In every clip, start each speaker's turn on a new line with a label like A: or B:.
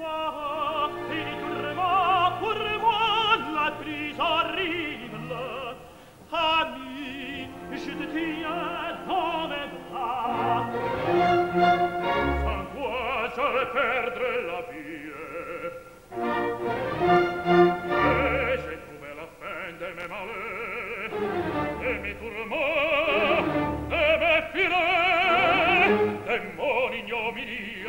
A: fois, et tourments pour moi la prise horrible. Ami, je te tiens dans mes bras. Sans toi, je perdrai la vie. Et j'ai trouvé la fin de mes malheurs, de mes tourments, de mes filets, de mon ignominie.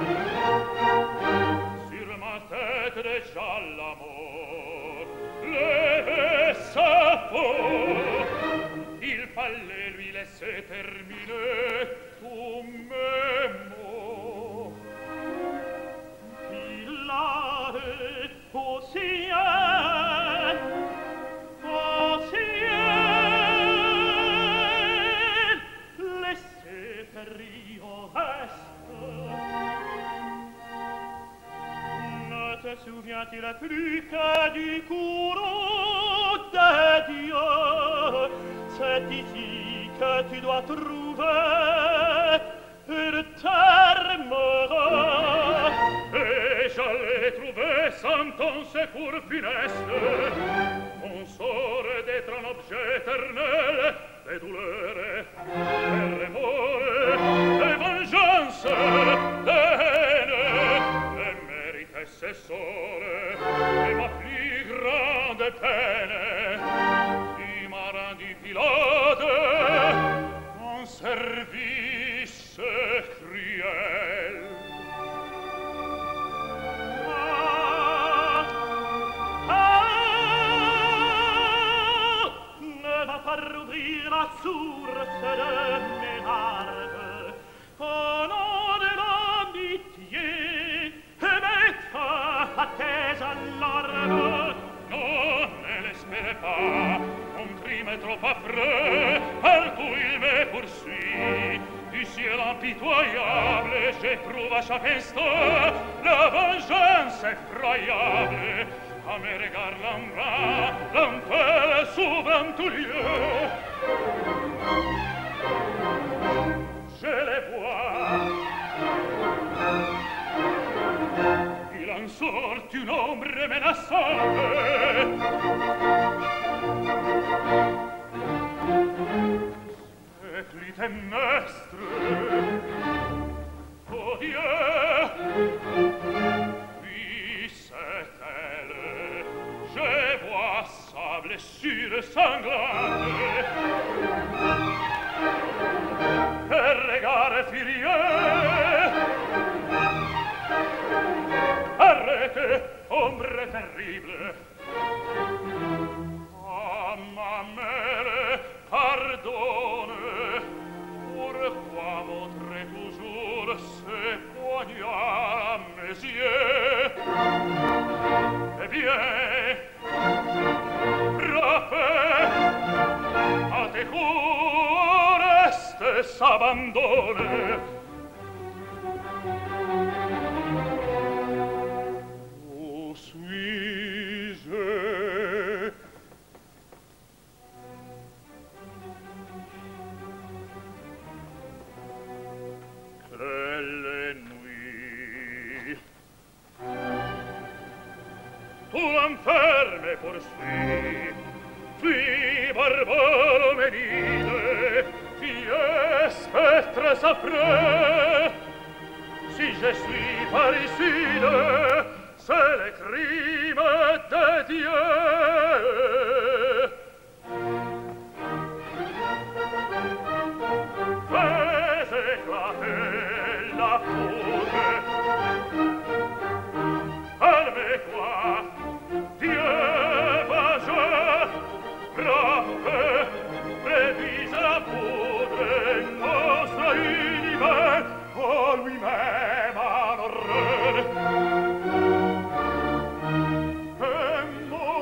A: Sur ma tête déjà la mort levait sa peau. Il fallait lui laisser terminer tous mes mots. Il a au ciel, laissez périr au reste. Ne te souviens-t-il plus que du courroux de Dieu? C'est ici que tu dois trouver le terme. Et j'allais trouver sans ton secours funeste mon sort d'être un objet éternel de douleur, de remords, de vengeance, de haine. Je méritais ce sort et ma plus grande peine. Tu m'as rendu pilote en service cruel. Ne va pas rouvrir la source de mes larmes. Au nom de l'amitié, mets-toi à tes alarmes. Non, ne l'espérez pas, mon crime est trop affreux, par cui il me poursuit. Du ciel impitoyable, j'éprouve à chaque instant la vengeance effroyable. À mes regards l'embrun, l'enfer s'ouvre en tout lieu. Je les vois. Il en sort une ombre menaçante. C'est Clytemnestre. Oh Dieu! Oui, c'est elle. Je vois sa blessure sanglante. Un regard furieux. Arrête, ombre terrible. Ah, ma mère, pardonne. Pourquoi montrer toujours ces poignards à mes yeux? Eh bien, frappez, à tes coups reste s'abandonne. Où suis-je? Quelle nuit! Tout l'enfer me poursuit. Fui barbaro menide, fie spectres affreux. Si je suis parricide, c'est le crime de Dieu. Fais éclater la foudre. Calme-toi, Dieu vengeur, frappe, réduise la foudre, nostre univers, oh lui-même en horreur. Et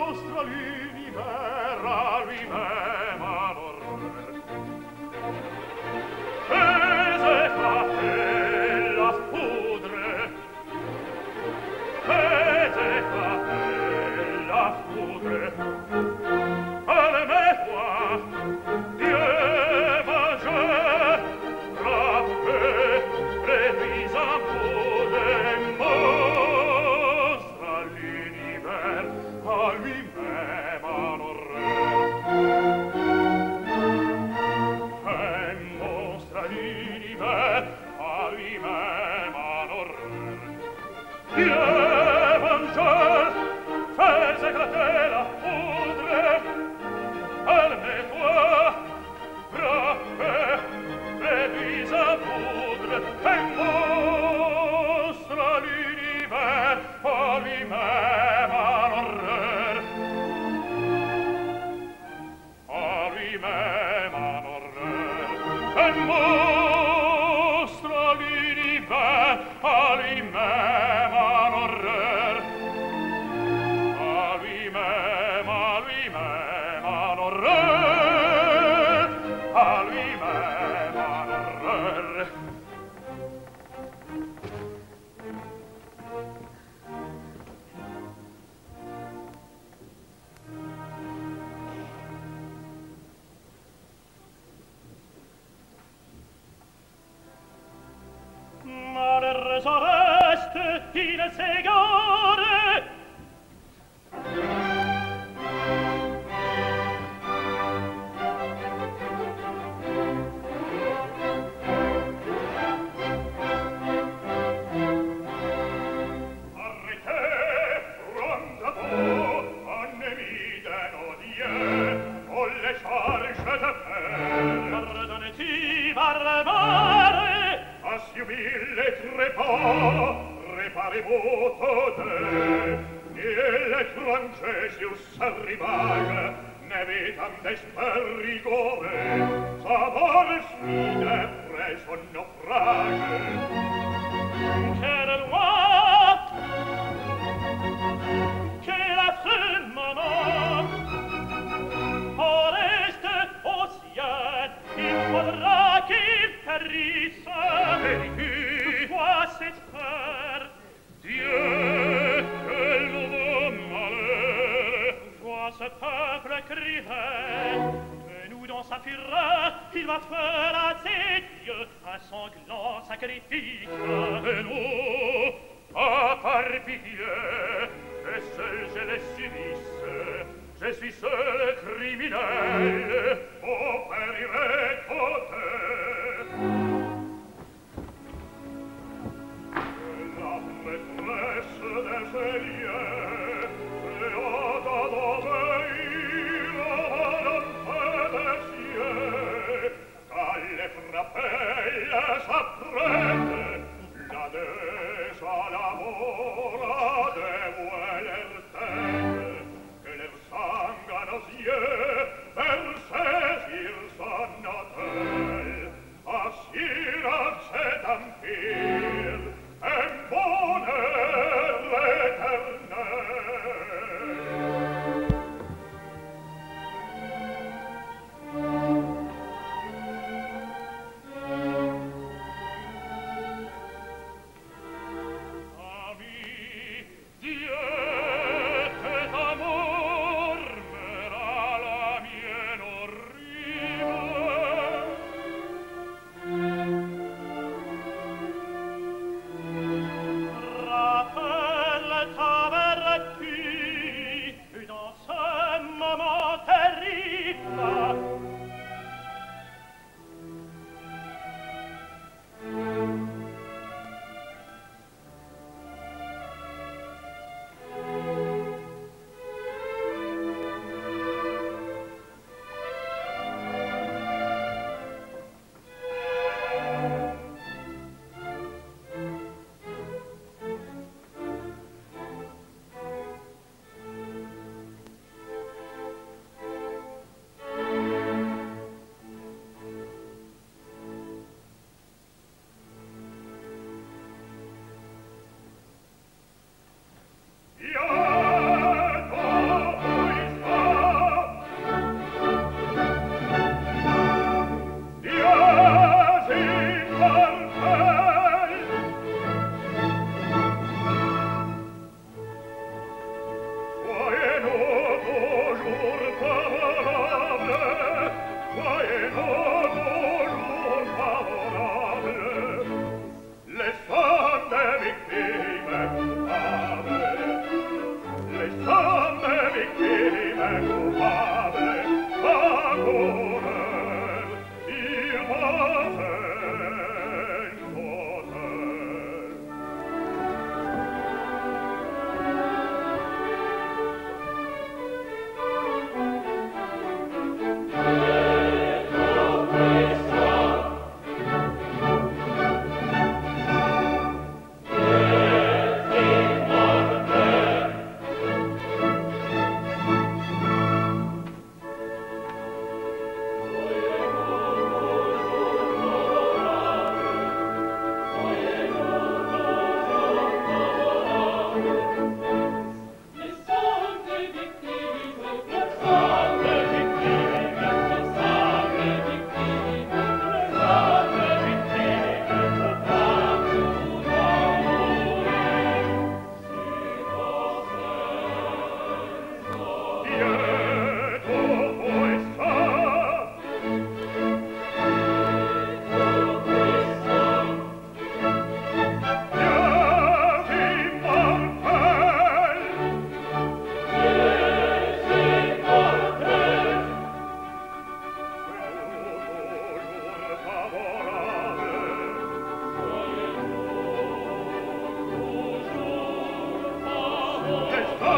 A: Che sta